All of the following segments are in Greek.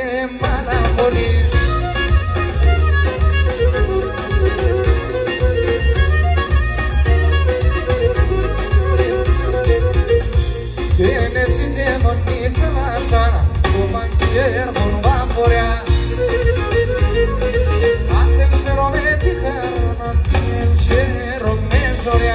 mana boni Dene sinde moni tlasana Kumankier bon vaporea Atel sferoveti terman El sfero mesorea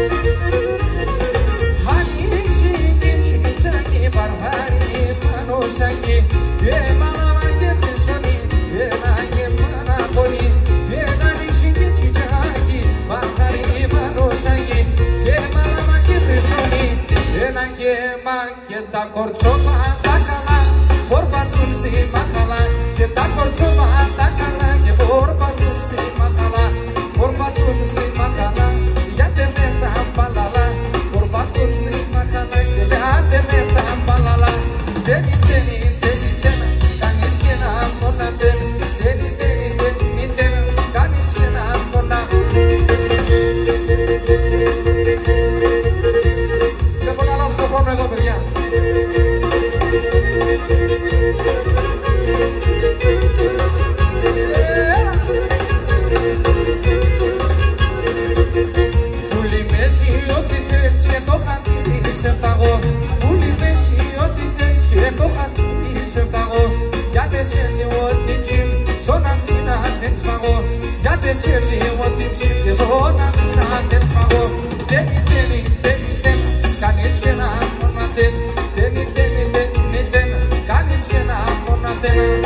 Barbari manosangi ye malavange pesani ye nange manaponi ye nani shingi chichagi barbari manosangi ye malavange pesani ye nange mange ta kortsoma takala borba tunsi makala ye ta kortsoma takala ye borba tunsi makala borba tunsi makala ya te meta palala borba tunsi makala ya te meta palala Teni, teni, teni, teni, kaniskena mona teni Teni, teni, teni, teni, kaniskena mona Te pon a las conforme dober ya Uli mesi oti terzi e tohantini sertago Uli mesi oti terzi e tohantini sertago Ya te serni otimsim sonandina tensmago Ya te serni otimsim te sonandina tensmago Teni, teni, teni, teni, kaniskena monaten Teni, teni, teni, teni, kaniskena monaten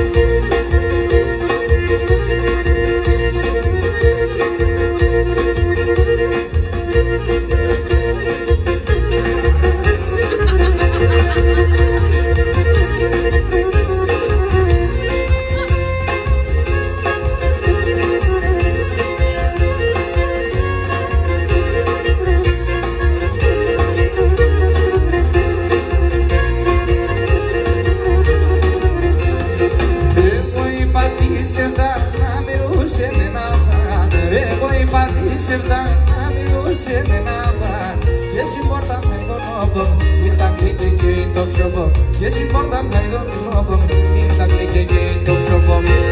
Yes, important, I don't know about me, like again, don't so for me.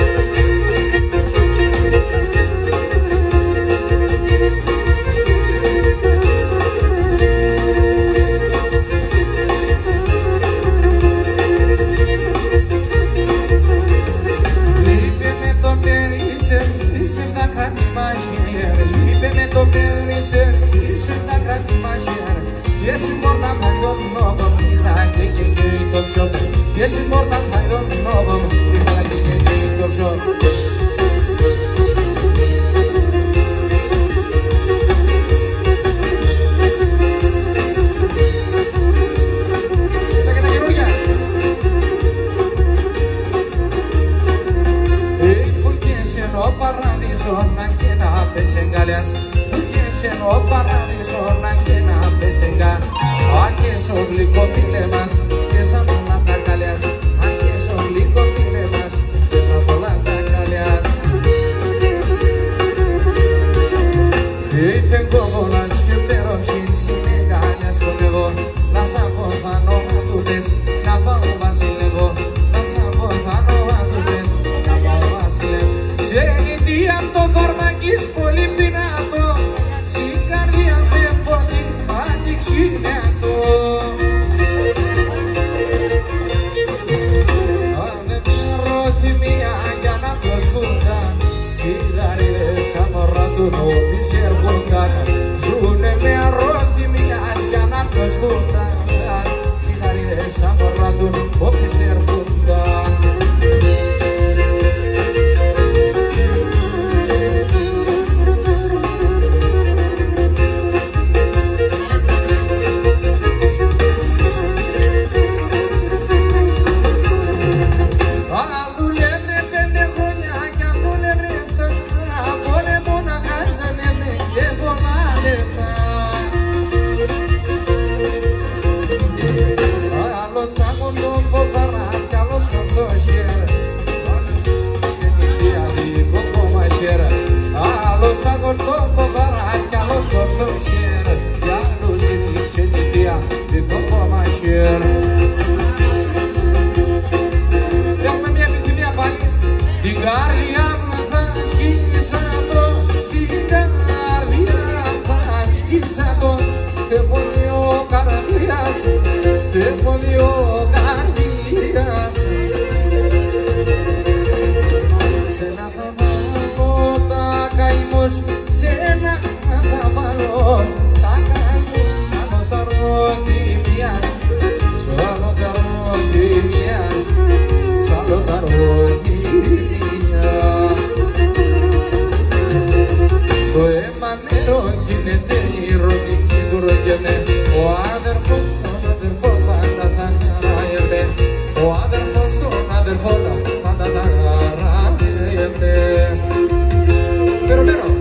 Yes, more than I don't know about me, like a game of shop. Yes, more than I don't know about me, like a game of shop. Paradiso, nanche na pesengalias. No paradiso, nanche na pesenga. Anche son lico filemas, que sa polata calias. Anche son lico filemas, que sa polata calias. Y tengo bolas que pero sin legalias conmigo. Las aporta no dudes, la pauva sin levo. Las aporta no dudes, la pauva sin levo. Si en dianto forma quis polipinato. No diser volcan, June me arrotti mi ascana ascolta, si la ridesa borrato o diser volcan. μανέρο γίνεται ηρωνική τουρκεμε. Ο αδερφός τον αδερφό πάντα θα χαράγεται. Ο αδερφός τον αδερφό πάντα θα χαράγεται. Pero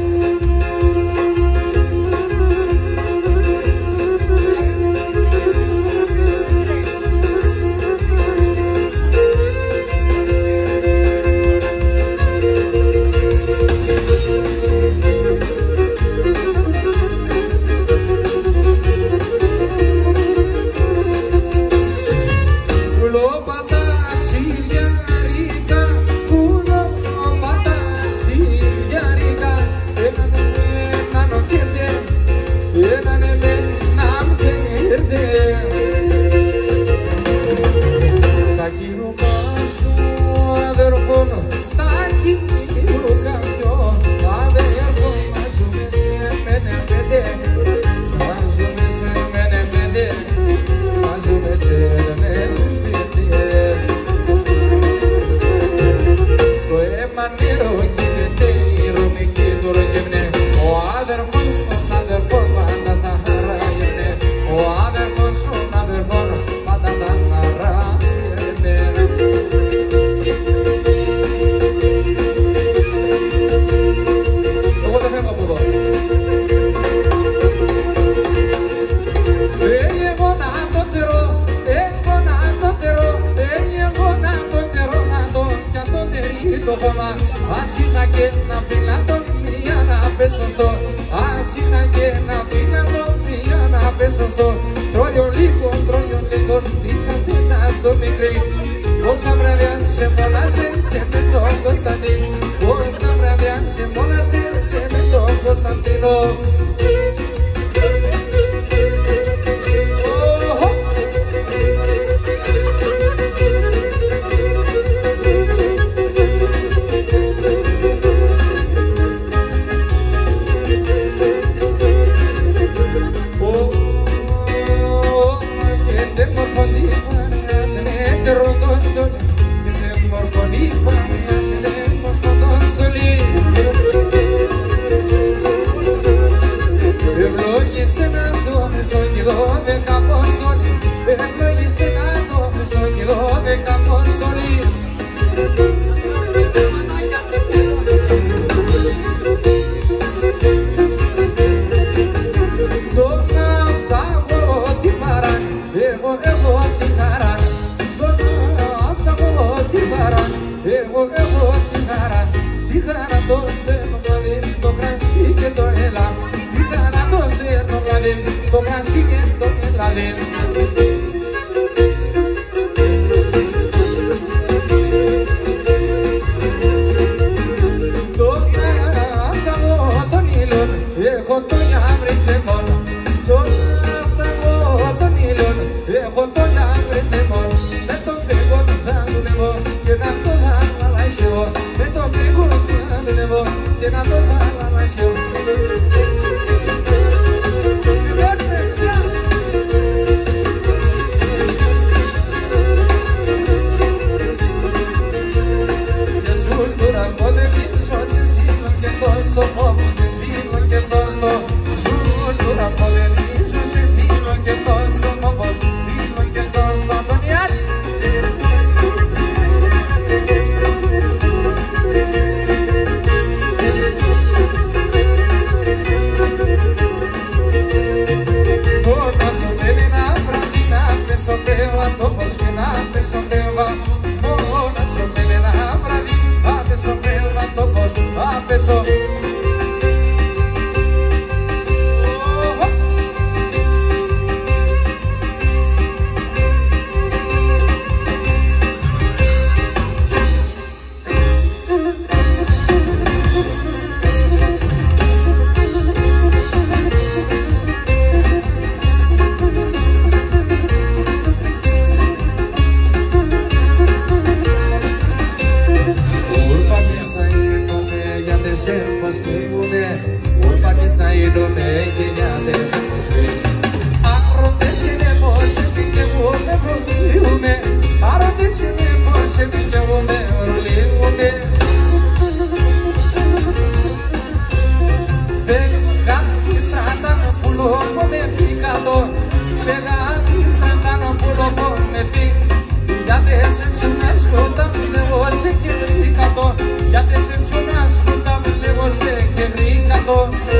pulo come piccato, legati strandano pulo come piccato. Ya te sento nascondamele você que ricato, ya te sento nascondamele você que ricato.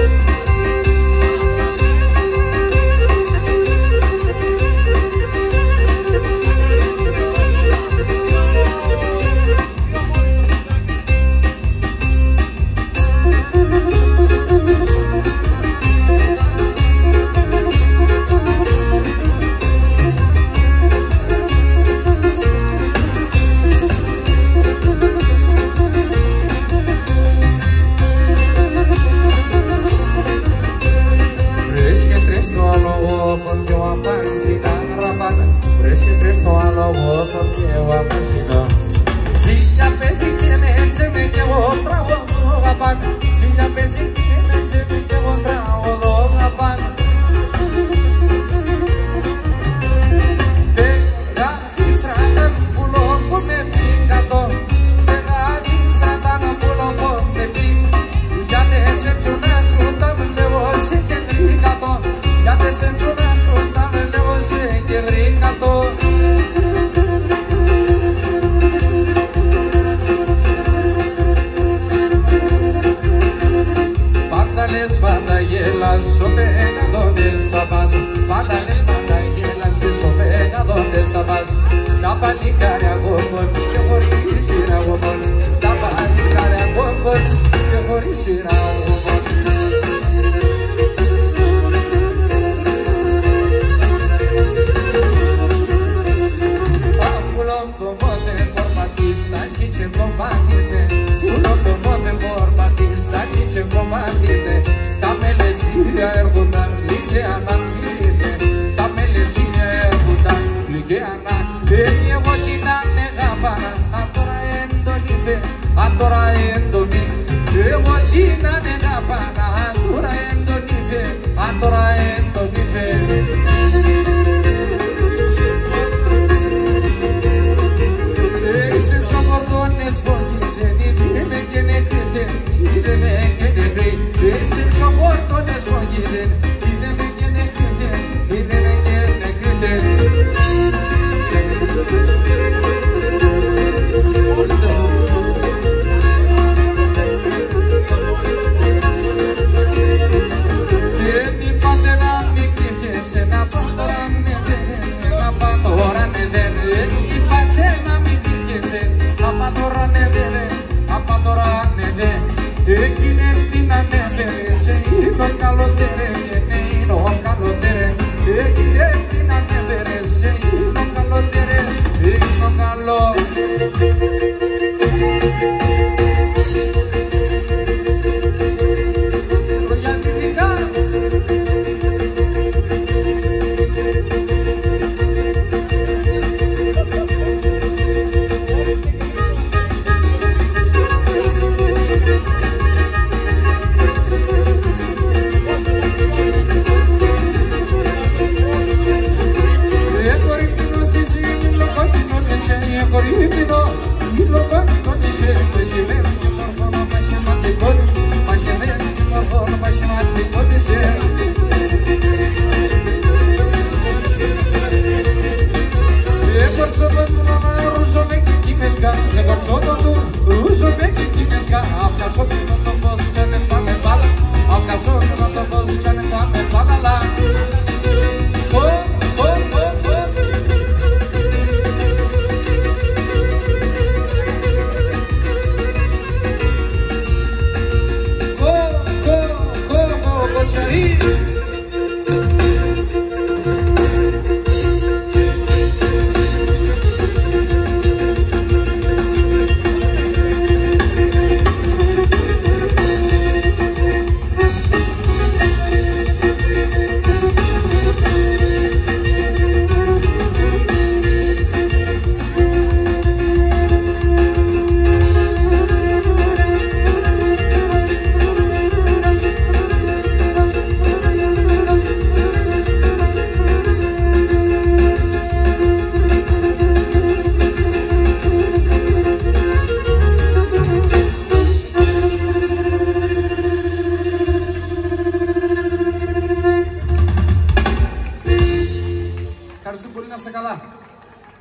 Porque eu apanhei na rapana, fresque presto a logo porque eu apanhei. Se já pensei que me que outra rapana, se já pensei que me que outra rapana. Pega estrada pulo come picado, pega estrada no pulo come picado. Já te sento nascondamele você que picado. Ya te sento nascondamele você que ricato. Pátales, pandayelas, sopega donde estabas. Pátales, pandayelas, que sopega donde estabas. Da palicare a gomots, que morisira gomots. Da palicare a gomots, que morisira gomots. Cice combatiste, uno tomote por batista, cice combatiste, damele siria erguta, ligeana miliste, damele siria erguta, ligeana, e votina negapana, adoraendo nife, adoraendo mi, e votina negapana, adoraendo nife, adoraendo nife.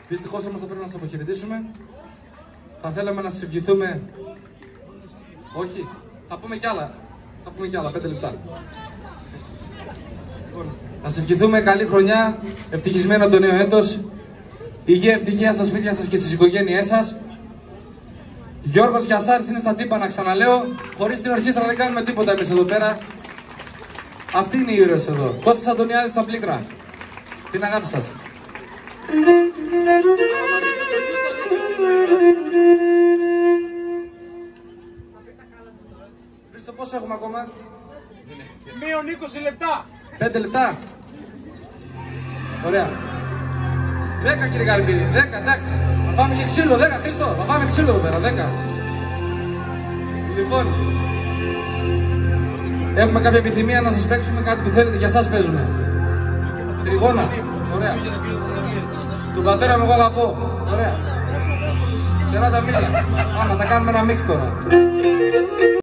Δυστυχώς όμως θα πρέπει να σας αποχαιρετήσουμε. Θα θέλαμε να σας ευχηθούμε. Όχι, θα πούμε κι άλλα. Θα πούμε κι άλλα, 5 λεπτά. Να σας ευχηθούμε καλή χρονιά, ευτυχισμένο το νέο έτος. Υγεία, ευτυχία στα σπίτια σας και στις οικογένειές σας. Γιώργος Γιασάρης είναι στα τύμπανα, ξαναλέω. Χωρίς την ορχήστρα δεν κάνουμε τίποτα εμείς εδώ πέρα. Αυτοί είναι οι ήρωες εδώ. Κώστας Αντωνιάδης στα πλήκτρα. Την αγάπη σας. Χρήστο, πόσο έχουμε ακόμα? Μείον 20 λεπτά. 5 λεπτά. Ωραία. 10 κύριε Καρυπίδη, 10, εντάξει. Θα πάμε και ξύλο, 10 Χρήστο. Θα πάμε ξύλο εδώ πέρα, 10. Λοιπόν, έχουμε κάποια επιθυμία να σας παίξουμε κάτι που θέλετε, για σας παίζουμε. Τριγώνα, ωραία. Τον πατέρα μου εγώ αγαπώ, ωραία. 40 μίλια. Άμα τα κάνουμε ένα μίξ τώρα.